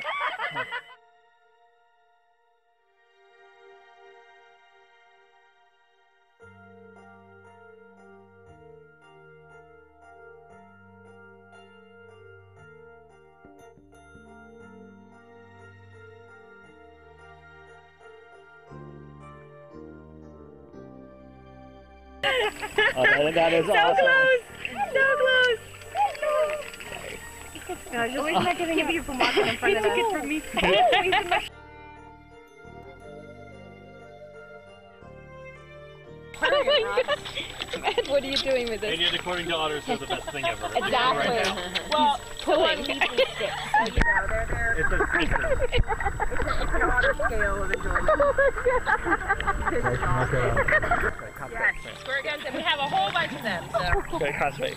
Oh, that is so awesome. Close! So close! No, just not giving you from walking in front of us. It's from me. Oh my God! Ed, what are you doing with this? And yet, according to Otters, they're the best thing ever. Exactly. Right well, pulling. It's an otter scale of enjoyment. Yes, squirt guns, and we have a whole bunch of them. So. Very cosmic.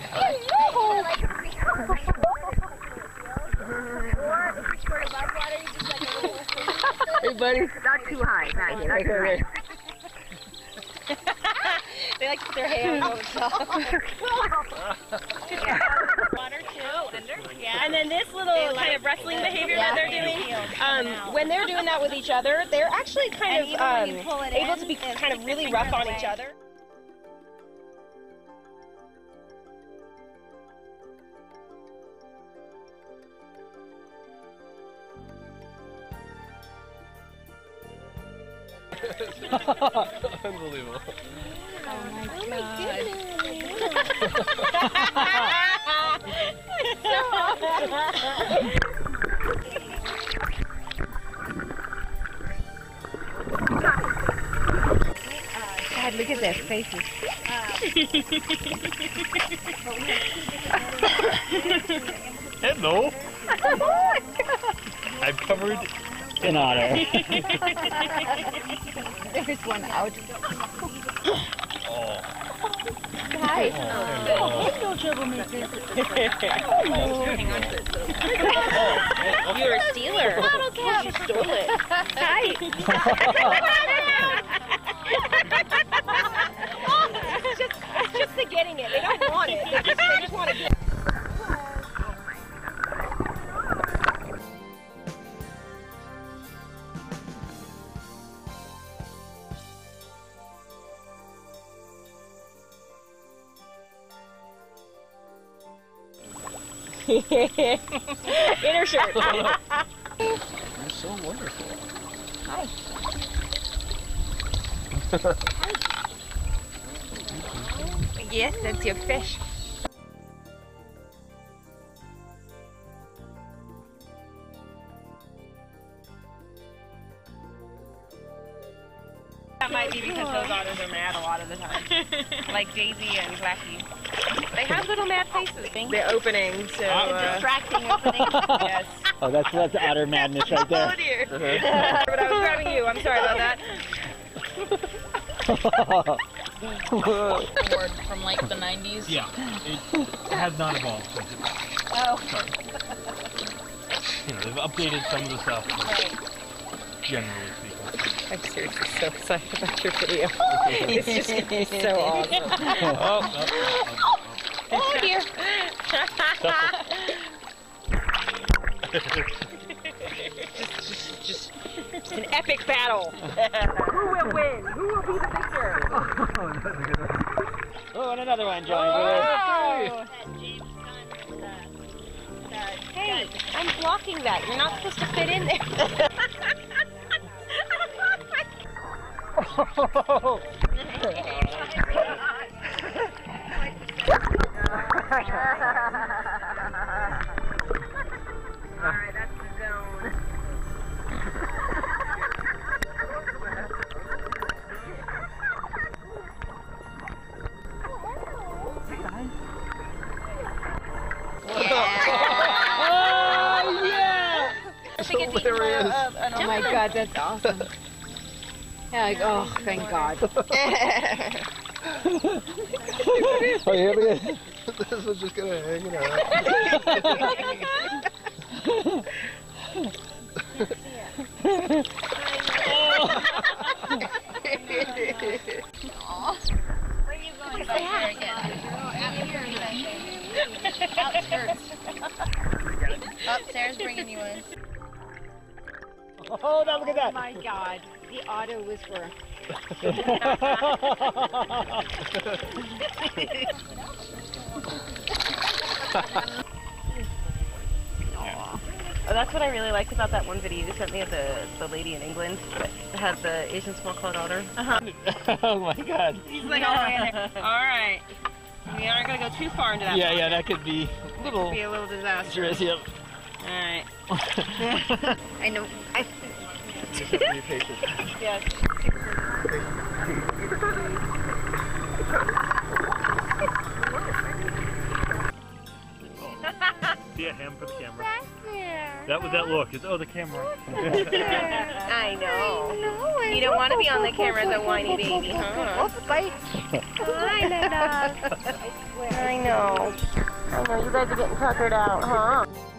Hey, buddy. Not too high, Maggie. Not too high. They like to put their hands on themselves. Water too. And then this little kind of wrestling behavior that they're doing, when they're doing that with each other, they're actually kind of able to be kind of really rough on each other. Unbelievable. Oh my God. God, look at their faces. Hello. Oh my God. I'm covered in otter. There's one out. Oh. Hi. Hello, troublemaker. You're a stealer. Bottle cap. You stole it. Hi. It's just the getting it. They don't want it. They just want to get it. Inner shirt. You're so wonderful. Hi. Yes, that's your fish. That might be because those otters are mad a lot of the time. Like Daisy and Blackie. They have little mad faces. The opening, so... distracting opening. Yes. Oh, that's Otter Madness right there. Oh dear. But I was grabbing you. I'm sorry about that. Word from like the 90s. Yeah, it has not evolved since it started. You know, they've updated some of the stuff, generally speaking. I'm seriously so excited about your video. It's just going to be so awesome. Oh dear. just an epic battle. Who will win? Who will be the victor? Oh, and another one joins Oh. Hey, I'm blocking that. You're not supposed to fit in there. Alright, that's the zone. Oh, yeah! Oh my God, that's awesome. Yeah, like, oh, thank God. Oh, yeah, this was just gonna hang it out. Where are you going back here again? Outskirts. Upstairs bringing you in. Oh, now look at that. Oh my God, the auto whisperer. Oh, that's what I really liked about that one video you sent me of the lady in England that had the Asian small-clawed otter. Oh my God. He's like, all right. We aren't gonna go too far into that. Yeah, yeah, that could be a little. Could be a little disastrous. Yep. All right. I know. Just have to be patient. Yes. See a ham for the camera. That was that look. It's, oh, the camera. I know. You don't want to be on the camera as a whiny baby, huh? Bite. I know. I know. You guys are getting tuckered out, huh?